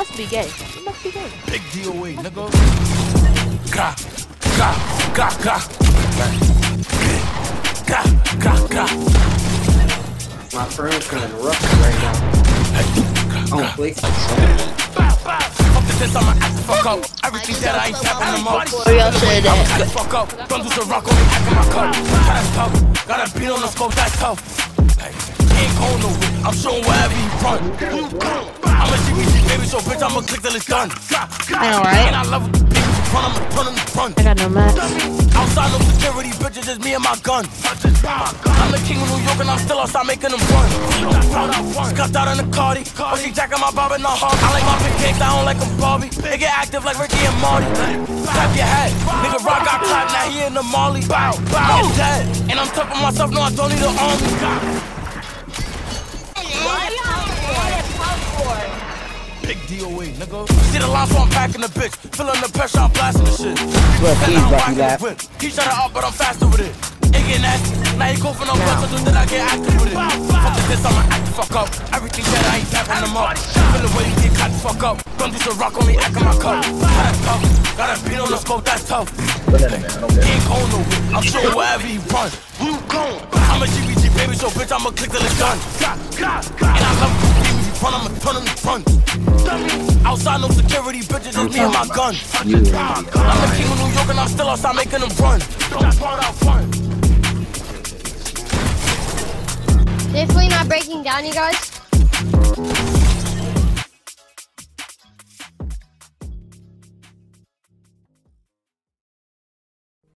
must be gay. You must be gay. Big DOA, nigga. Ga, ga, ga, ga. Ga, ga, ga. My friend's kind of rough right now. Oh, please. Fuck this, I'ma act the fuck up. Everything that I ain't tapping them up. Where y'all said that? Act the fuck up. Don't do some rock on me, act in my cup. That's tough. Got a beat on the scope, that's tough. Ain't going nowhere. I'm showing wherever you run. I'm a GBG baby, so bitch, I'ma click till it's done. I know, right? And I love it. I'ma turn in the front. I got no match. Outside no security, bitches, just me and my gun. I'm the king of New York and I'm still outside making them run. Scuffed out in the Cardi, oh she jacking my bob and not hard. I like my pancakes, I don't like them Barbie. They get active like Ricky and Marty. Tap your head, nigga Rock got clapped, now he in the Molly. Bow, bow, I'm dead, and I'm tough on myself, no I don't need an army. Big DOA, nigga. See the line, so I'm packing the bitch. Feeling the pressure, I'm blasting the shit. He shut it up, but I'm faster with it. It get nasty. Now he go for no blood, so then I get active with it. Fuck this, I'ma act the fuck up. Everything that I ain't tapping them up. Feel the way you get caught the fuck up. Don't do some rock on me, act in my cup. That's tough. Got a beat on the scope, that's tough. He ain't going nowhere. I'm sure wherever he run. I'm a GBG baby, so bitch, I'ma click till it's done. And I love you, give me front, I'ma turn in the front. Outside no security, bitches, just me and my gun. I'm the king of New York and I'm still outside making them run. Definitely not breaking down, you guys.